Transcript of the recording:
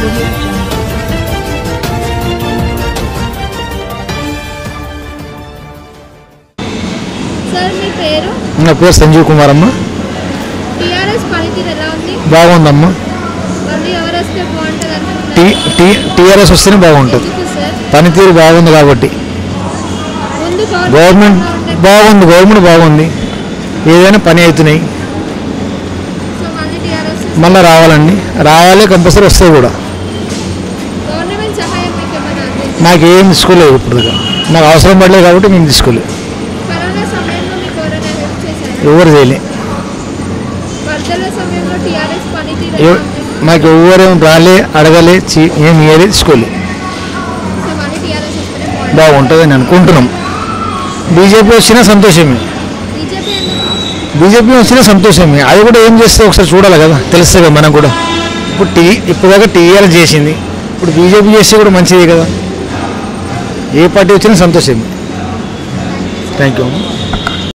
Sir మీ పేరు? నా పేరు సంజీవ్ కుమార్ అమ్మ. టీఆర్ఎస్ పనితీరు ఎలా ఉంది? బాగుందమ్మా. మళ్ళీ ఎవరు వస్తే బాగుంటుంది అనుకుంటున్నారు? టీఆర్ఎస్ వస్తేనే బాగుంటుంది. పనితీరు బాగుంది కాబట్టి. గవర్నమెంట్ బాగుంది, ఏదైనా పని అవుతున్నాయి. మళ్ళీ రావాలి కంపల్సరీ వస్తాయి కూడా. నాకేం తీసుకోలేదు ఇప్పుడు దాకా, నాకు అవసరం పడలేదు కాబట్టి నేను తీసుకోలేదు. ఎవరు చేయలే, మాకు ఎవరేం రాలే, అడగలే, ఏం ఇయ్యలే, తీసుకోలే. బాగుంటుందని అనుకుంటున్నాం. బీజేపీ వచ్చినా సంతోషమే, అది కూడా ఏం చేస్తే ఒకసారి చూడాలి కదా, తెలుస్తుంది కదా మనకు కూడా. ఇప్పుడు దాకా టీఆర్ఎస్ చేసింది, ఇప్పుడు బీజేపీ చేస్తే కూడా మంచిదే కదా. ఏ పార్టీ వచ్చినా సంతోషమే. Thank you.